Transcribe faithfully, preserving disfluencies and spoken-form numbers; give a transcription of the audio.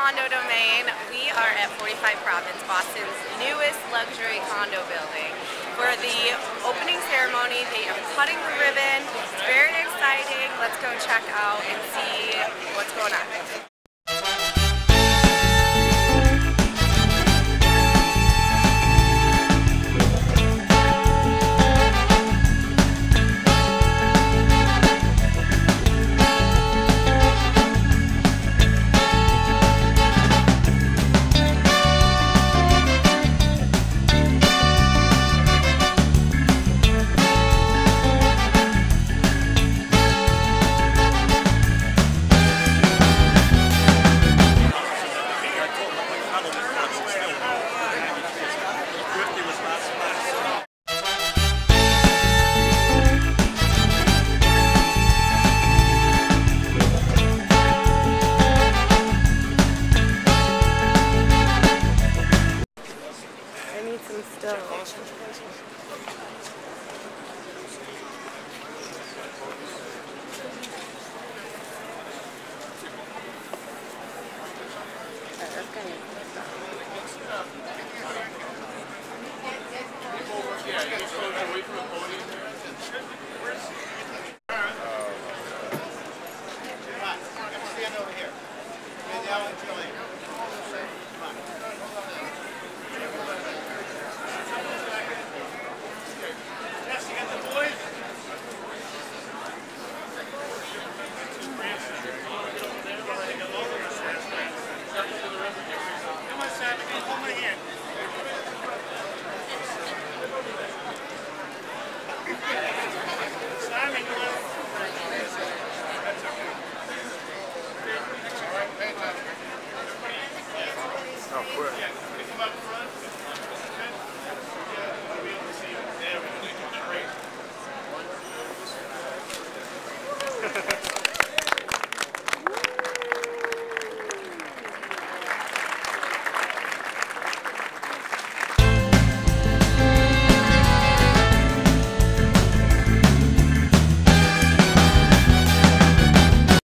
condo domain. We are at forty-five Province, Boston's newest luxury condo building. For the opening ceremony, they are cutting the ribbon. It's very exciting. Let's go check out and see what's going on. Oh, quick.